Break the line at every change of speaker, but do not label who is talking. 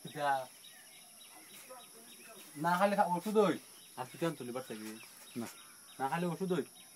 না খালি ওষুধ হই আর কি কেন তুলিবার থাকবি
না
না খালি ওষুধ হই